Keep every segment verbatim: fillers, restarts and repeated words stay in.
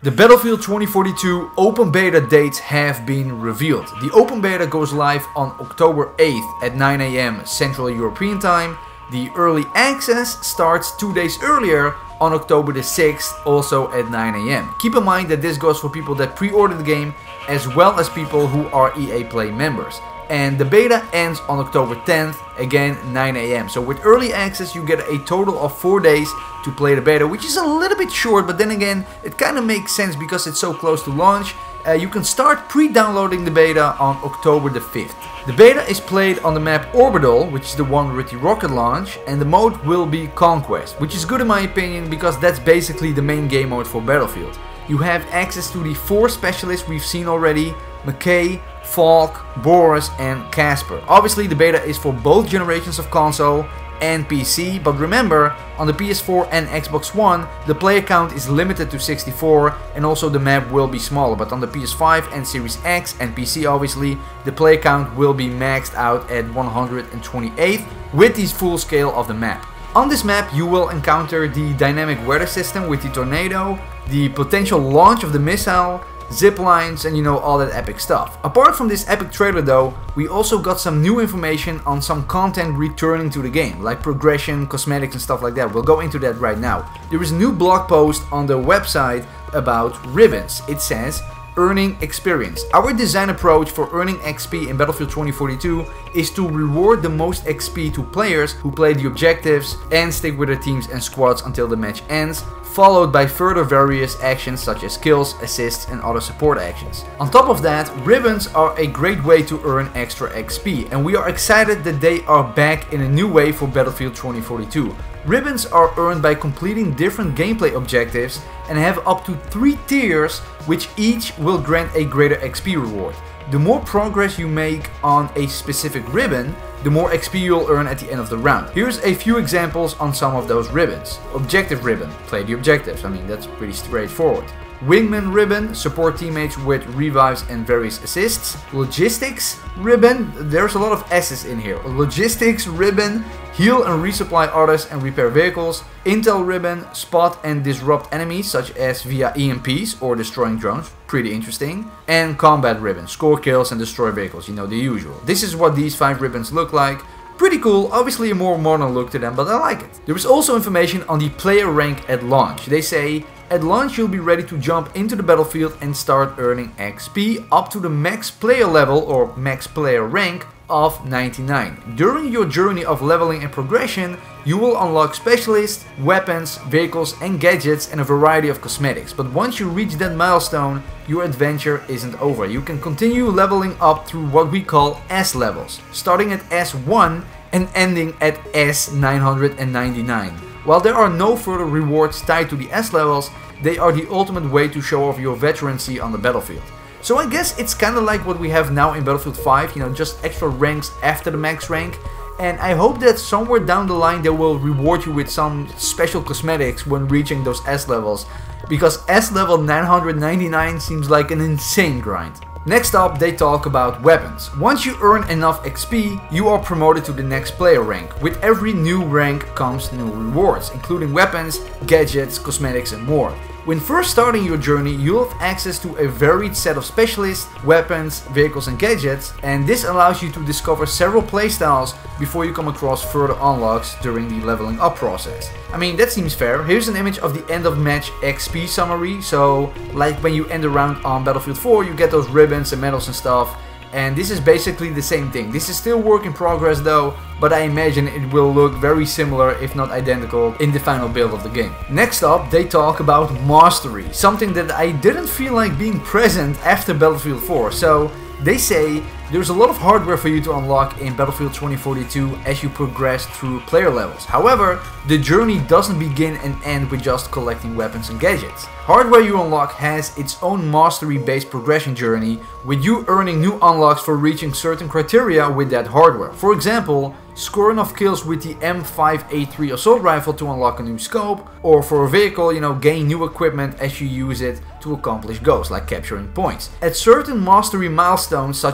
The Battlefield twenty forty-two open beta dates have been revealed. The open beta goes live on October eighth at nine A M Central European Time. The early access starts two days earlier on October the sixth, also at nine A M Keep in mind that this goes for people that pre-order the game as well as people who are E A Play members. And the beta ends on October tenth, again nine A M So with early access you get a total of four days to play the beta, which is a little bit short, but then again it kind of makes sense because it's so close to launch. Uh, you can start pre-downloading the beta on October the fifth. The beta is played on the map Orbital, which is the one with the rocket launch, and the mode will be Conquest, which is good in my opinion because that's basically the main game mode for Battlefield. You have access to the four specialists we've seen already: McKay, Falk, Boris and Casper. Obviously the beta is for both generations of console and P C, but remember, on the P S four and Xbox One the player count is limited to sixty-four and also the map will be smaller, but on the P S five and Series X and P C obviously the player count will be maxed out at one hundred twenty-eight with the full scale of the map. On this map you will encounter the dynamic weather system with the tornado, the potential launch of the missile, zip lines and you know, all that epic stuff. Apart from this epic trailer though, we also got some new information on some content returning to the game, like progression, cosmetics and stuff like that. We'll go into that right now. There is a new blog post on the website about ribbons. It says, earning experience. Our design approach for earning X P in Battlefield twenty forty-two is to reward the most X P to players who play the objectives and stick with their teams and squads until the match ends, followed by further various actions such as kills, assists and other support actions. On top of that, ribbons are a great way to earn extra X P, and we are excited that they are back in a new way for Battlefield twenty forty-two. Ribbons are earned by completing different gameplay objectives and have up to three tiers, which each will grant a greater X P reward. The more progress you make on a specific ribbon, the more X P you'll earn at the end of the round. Here's a few examples on some of those ribbons. Objective ribbon, play the objectives, I mean that's pretty straightforward. Wingman ribbon, support teammates with revives and various assists. Logistics ribbon, there's a lot of S's in here. Logistics ribbon, heal and resupply others and repair vehicles. Intel ribbon, spot and disrupt enemies such as via E M Ps or destroying drones, pretty interesting. And combat ribbon, score kills and destroy vehicles, you know, the usual. This is what these five ribbons look like. Pretty cool, obviously a more modern look to them, but I like it. There is also information on the player rank at launch. They say, at launch you'll be ready to jump into the battlefield and start earning X P up to the max player level or max player rank of ninety-nine. During your journey of leveling and progression, you will unlock specialists, weapons, vehicles and gadgets and a variety of cosmetics. But once you reach that milestone, your adventure isn't over. You can continue leveling up through what we call S levels, starting at S one and ending at S nine hundred ninety-nine. While there are no further rewards tied to the S levels, they are the ultimate way to show off your veterancy on the battlefield. So I guess it's kinda like what we have now in Battlefield five, you know, just extra ranks after the max rank. And I hope that somewhere down the line they will reward you with some special cosmetics when reaching those S levels, because S level nine hundred ninety-nine seems like an insane grind. Next up, they talk about weapons. Once you earn enough X P, you are promoted to the next player rank. With every new rank comes new rewards, including weapons, gadgets, cosmetics and more. When first starting your journey, you'll have access to a varied set of specialists, weapons, vehicles and gadgets, and this allows you to discover several playstyles before you come across further unlocks during the leveling up process. I mean, that seems fair. Here's an image of the end of match X P summary, so like when you end a round on Battlefield four, you get those ribbons and medals and stuff. And this is basically the same thing. This is still work in progress though, but I imagine it will look very similar if not identical in the final build of the game. Next up, they talk about mastery, something that I didn't feel like being present after Battlefield four. So they say there's a lot of hardware for you to unlock in Battlefield twenty forty-two as you progress through player levels. However, the journey doesn't begin and end with just collecting weapons and gadgets. Hardware you unlock has its own mastery-based progression journey, with you earning new unlocks for reaching certain criteria with that hardware. For example, score enough kills with the M five A three assault rifle to unlock a new scope, or for a vehicle, you know, gain new equipment as you use it to accomplish goals like capturing points. At certain mastery milestones such as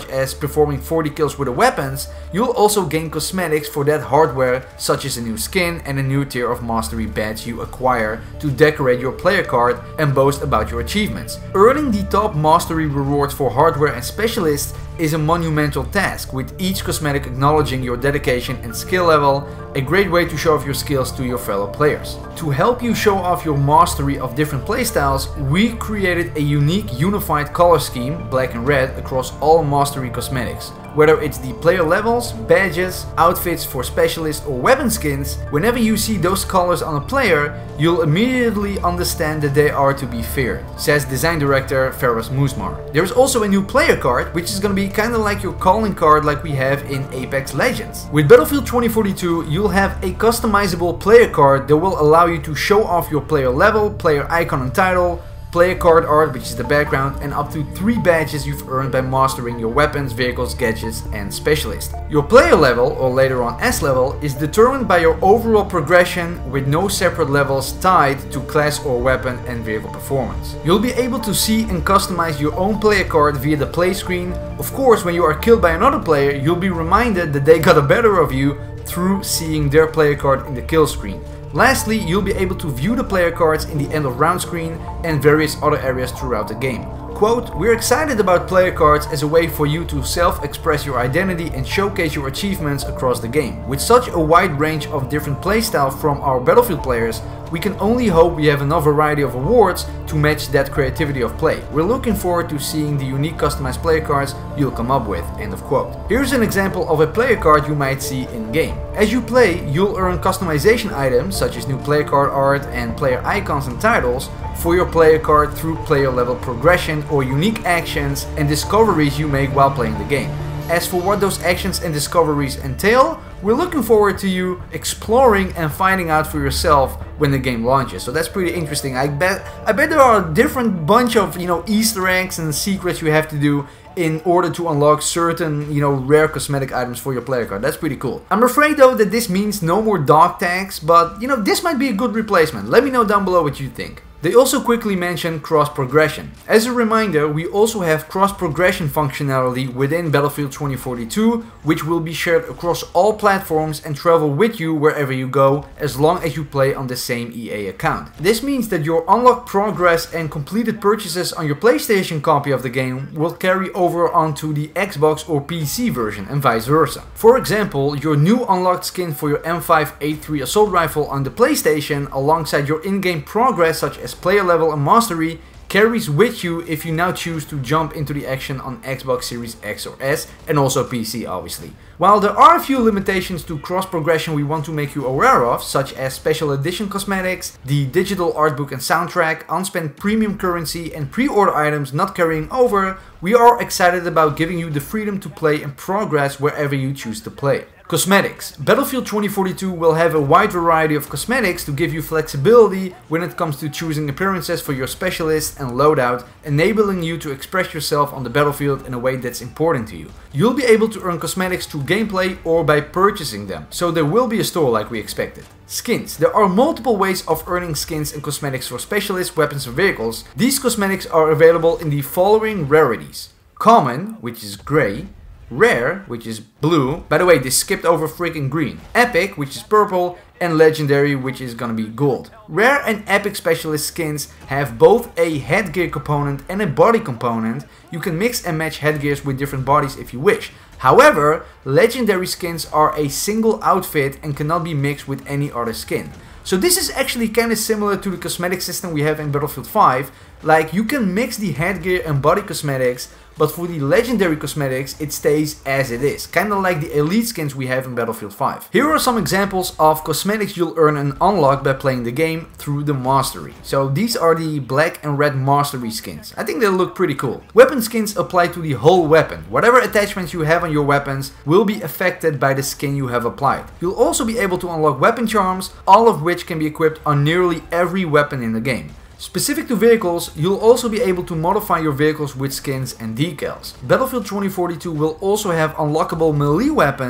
performing forty kills with the weapons, you'll also gain cosmetics for that hardware, such as a new skin and a new tier of mastery badge you acquire to decorate your player card and boast about your achievements. Earning the top mastery rewards for hardware and specialists is a monumental task, with each cosmetic acknowledging your dedication and skill level, a great way to show off your skills to your fellow players. To help you show off your mastery of different playstyles, we created a unique unified color scheme, black and red, across all mastery cosmetics. Whether it's the player levels, badges, outfits for specialists or weapon skins, whenever you see those colors on a player, you'll immediately understand that they are to be feared, says design director Faraz Musmar. There's also a new player card, which is gonna be kinda like your calling card like we have in Apex Legends. With Battlefield twenty forty-two, you'll have a customizable player card that will allow you to show off your player level, player icon and title, player card art, which is the background, and up to three badges you've earned by mastering your weapons, vehicles, gadgets, and specialists. Your player level, or later on S level, is determined by your overall progression, with no separate levels tied to class or weapon and vehicle performance. You'll be able to see and customize your own player card via the play screen. Of course, when you are killed by another player, you'll be reminded that they got the better of you through seeing their player card in the kill screen. Lastly, you'll be able to view the player cards in the end of round screen and various other areas throughout the game. Quote, "We're excited about player cards as a way for you to self-express your identity and showcase your achievements across the game. With such a wide range of different playstyle from our Battlefield players, we can only hope we have enough variety of awards to match that creativity of play. We're looking forward to seeing the unique customized player cards you'll come up with." End of quote. Here's an example of a player card you might see in game. As you play, you'll earn customization items such as new player card art and player icons and titles for your player card through player level progression or unique actions and discoveries you make while playing the game. As for what those actions and discoveries entail, we're looking forward to you exploring and finding out for yourself when the game launches. So that's pretty interesting. I bet I bet there are a different bunch of, you know, Easter eggs and secrets you have to do in order to unlock certain, you know, rare cosmetic items for your player card. That's pretty cool. I'm afraid though that this means no more dog tags, but you know, this might be a good replacement. Let me know down below what you think. They also quickly mention cross-progression. As a reminder, we also have cross-progression functionality within Battlefield twenty forty-two, which will be shared across all platforms and travel with you wherever you go, as long as you play on the same E A account. This means that your unlocked progress and completed purchases on your PlayStation copy of the game will carry over onto the Xbox or P C version, and vice versa. For example, your new unlocked skin for your M five A three assault rifle on the PlayStation, alongside your in-game progress such as player level and mastery, carries with you if you now choose to jump into the action on Xbox Series X or S, and also P C obviously. While there are a few limitations to cross progression we want to make you aware of, such as special edition cosmetics, the digital art book and soundtrack, unspent premium currency and pre-order items not carrying over, we are excited about giving you the freedom to play and progress wherever you choose to play. Cosmetics. Battlefield twenty forty-two will have a wide variety of cosmetics to give you flexibility when it comes to choosing appearances for your specialist and loadout, enabling you to express yourself on the battlefield in a way that's important to you. You'll be able to earn cosmetics through gameplay or by purchasing them, so there will be a store like we expected. Skins. There are multiple ways of earning skins and cosmetics for specialists, weapons or vehicles. These cosmetics are available in the following rarities. Common, which is grey. Rare, which is blue. By the way, they skipped over freaking green. Epic, which is purple. And Legendary, which is gonna be gold. Rare and Epic Specialist skins have both a headgear component and a body component. You can mix and match headgears with different bodies if you wish. However, Legendary skins are a single outfit and cannot be mixed with any other skin. So this is actually kind of similar to the cosmetic system we have in Battlefield five. Like, you can mix the headgear and body cosmetics, but for the legendary cosmetics it stays as it is, kinda like the elite skins we have in Battlefield five. Here are some examples of cosmetics you'll earn and unlock by playing the game through the mastery. So these are the black and red mastery skins. I think they look pretty cool. Weapon skins apply to the whole weapon. Whatever attachments you have on your weapons will be affected by the skin you have applied. You'll also be able to unlock weapon charms, all of which can be equipped on nearly every weapon in the game. Specific to vehicles, you'll also be able to modify your vehicles with skins and decals. Battlefield twenty forty-two will also have unlockable melee weapons,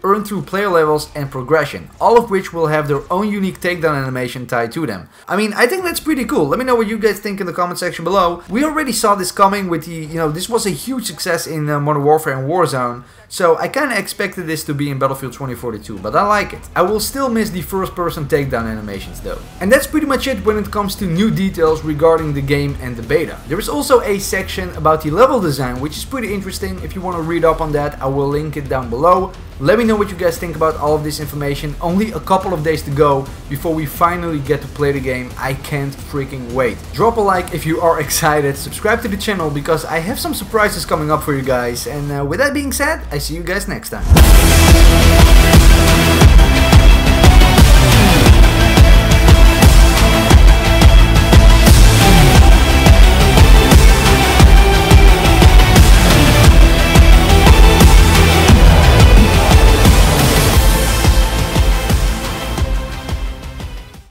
earned through player levels and progression, all of which will have their own unique takedown animation tied to them. I mean, I think that's pretty cool. Let me know what you guys think in the comment section below. We already saw this coming with the, you know, this was a huge success in uh, Modern Warfare and Warzone, so I kinda expected this to be in Battlefield twenty forty-two, but I like it. I will still miss the first person takedown animations though. And that's pretty much it when it comes to new details regarding the game and the beta. There is also a section about the level design, which is pretty interesting. If you want to read up on that, I will link it down below. Let me know what you guys think about all of this information. Only a couple of days to go before we finally get to play the game. I can't freaking wait. Drop a like if you are excited. Subscribe to the channel because I have some surprises coming up for you guys. And uh, with that being said, I see you guys next time.